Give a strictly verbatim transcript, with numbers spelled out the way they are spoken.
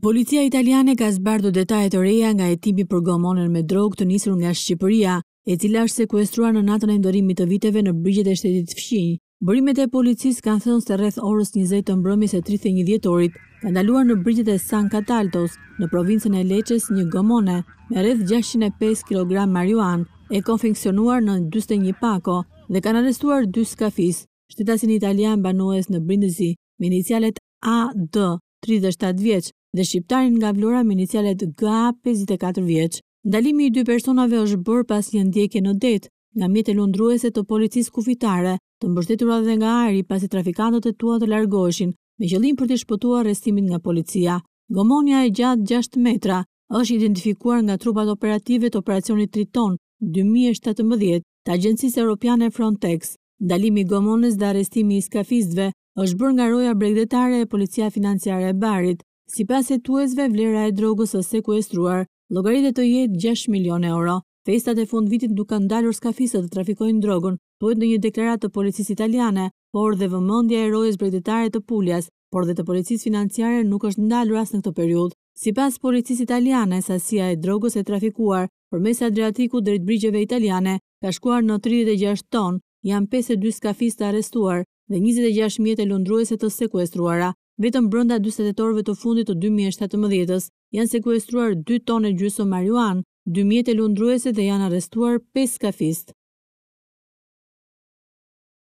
Policia italiane ka zbardhur detaje të reja nga hetimi për gomonën me drogë të nisur nga Shqipëria, e cila është sekuestruar në natën e ndorimit të viteve në brigjet e shtetit fqinj. Burimet e policisë kanë thënë se rreth orës njëzet të mbrëmjes së tridhjetë e një dhjetorit ka ndaluar në brigjet e San Cataldos, në provincën e Lecces, një gomone me rreth gjashtëqind e pesë kilogram marijuan e konfeksionuar në dyzet e një pako dhe kanë arrestuar dy skafis, shtetasin italian banues në Brindisi me inicialet A D, tridhjetë e shtatë vjeç, dhe shqiptarin nga Vlora me inicialet G A, pesëdhjetë e katër vjeç. Ndalimi i dy personave është bërë pas një ndjekje në det nga mjete lundruese të policisë kufitare, të mbështetura dhe nga ajri pasi trafikantët e tuan të largoheshin me qëllim për të shpëtuar arrestimin nga policia. Gomonja e gjatë gjashtë metra është identifikuar nga trupat operative të operacionit Triton dy mijë e shtatëmbëdhjetë të Agjencisë Europiane Frontex. Ndalimi i gomonës dhe arrestimi i skafistëve është bërë nga roja bregdetare e Policia Financiare e Barit. Sipas hetuesve, vlera e drogës së sekuestruar llogaritet të jetë gjashtë milionë euro. Festat e fundvitit duke ndalur skafistët të trafikojnë drogën, thuhet në një deklaratë të policisë italiane, por dhe vëmendja e rojes bregdetare të Puljas, por dhe të policisë financiare nuk është ndalur as në këtë periudhë. Sipas policisë italiane, sasia e drogës e trafikuar përmes Adriatikut drejt brigjeve italiane ka shkuar në tridhjetë e gjashtë tonë, janë pesëdhjetë e dy skafistë arrestuar dhe njëzet e gjashtë mjete lundruese të sekuestruara. Vetëm brenda dyzet orëve të fundit të dy mijë e shtatëmbëdhjetës janë sekuestruar dy tonë e gjysmë marijuan, dy mjete lundruese dhe janë arrestuar pesë skafistë.